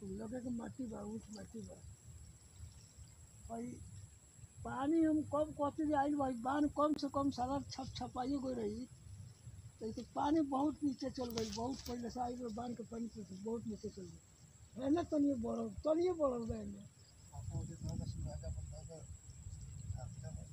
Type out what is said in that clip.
लगे के माटी बा ऊँच माटी बा भाई पानी हम कम कहते आइल भाई बांध कम से कम सारा छपाई गई रही तो पानी बहुत नीचे चल गई बहुत पहले से आई बांध के पानी से बहुत नीचे चल गई है ना तनिए बढ़ल बा एने